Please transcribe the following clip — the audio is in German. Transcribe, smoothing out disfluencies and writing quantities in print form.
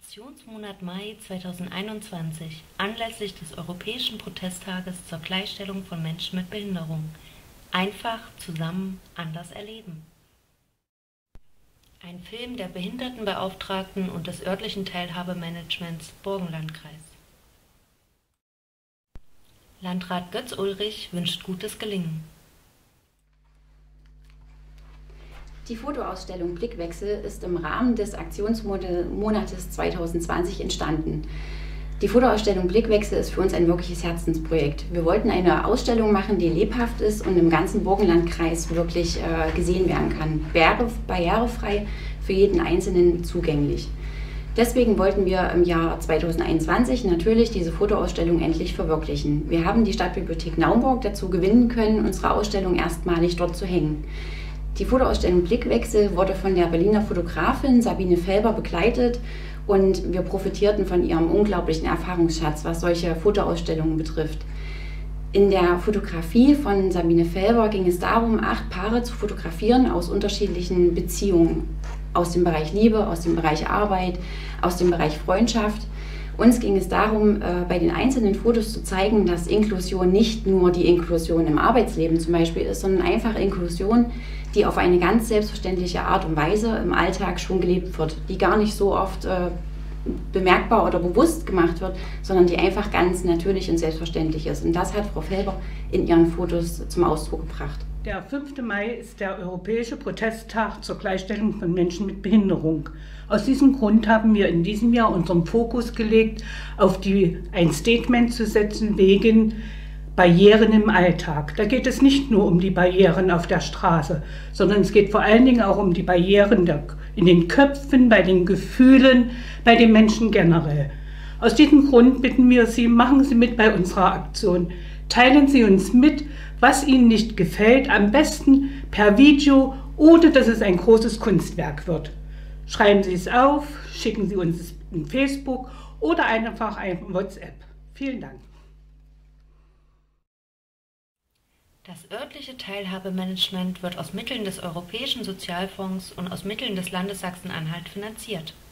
Aktionsmonat Mai 2021 anlässlich des Europäischen Protesttages zur Gleichstellung von Menschen mit Behinderung. Einfach, zusammen, anders erleben. Ein Film der Behindertenbeauftragten und des örtlichen Teilhabemanagements Burgenlandkreis. Landrat Götz Ulrich wünscht gutes Gelingen. Die Fotoausstellung Blickwechsel ist im Rahmen des Aktionsmonates 2020 entstanden. Die Fotoausstellung Blickwechsel ist für uns ein wirkliches Herzensprojekt. Wir wollten eine Ausstellung machen, die lebhaft ist und im ganzen Burgenlandkreis wirklich gesehen werden kann. Barrierefrei, für jeden Einzelnen zugänglich. Deswegen wollten wir im Jahr 2021 natürlich diese Fotoausstellung endlich verwirklichen. Wir haben die Stadtbibliothek Naumburg dazu gewinnen können, unsere Ausstellung erstmalig dort zu hängen. Die Fotoausstellung Blickwechsel wurde von der Berliner Fotografin Sabine Felber begleitet und wir profitierten von ihrem unglaublichen Erfahrungsschatz, was solche Fotoausstellungen betrifft. In der Fotografie von Sabine Felber ging es darum, 8 Paare zu fotografieren aus unterschiedlichen Beziehungen, aus dem Bereich Liebe, aus dem Bereich Arbeit, aus dem Bereich Freundschaft. Uns ging es darum, bei den einzelnen Fotos zu zeigen, dass Inklusion nicht nur die Inklusion im Arbeitsleben zum Beispiel ist, sondern einfach Inklusion, die auf eine ganz selbstverständliche Art und Weise im Alltag schon gelebt wird, die gar nicht so oft bemerkbar oder bewusst gemacht wird, sondern die einfach ganz natürlich und selbstverständlich ist. Und das hat Frau Felber in ihren Fotos zum Ausdruck gebracht. Der 5. Mai ist der Europäische Protesttag zur Gleichstellung von Menschen mit Behinderung. Aus diesem Grund haben wir in diesem Jahr unseren Fokus gelegt, ein Statement zu setzen wegen Barrieren im Alltag. Da geht es nicht nur um die Barrieren auf der Straße, sondern es geht vor allen Dingen auch um die Barrieren in den Köpfen, bei den Gefühlen, bei den Menschen generell. Aus diesem Grund bitten wir Sie, machen Sie mit bei unserer Aktion. Teilen Sie uns mit, was Ihnen nicht gefällt, am besten per Video oder dass es ein großes Kunstwerk wird. Schreiben Sie es auf, schicken Sie uns es in Facebook oder einfach ein WhatsApp. Vielen Dank. Das örtliche Teilhabemanagement wird aus Mitteln des Europäischen Sozialfonds und aus Mitteln des Landes Sachsen-Anhalt finanziert.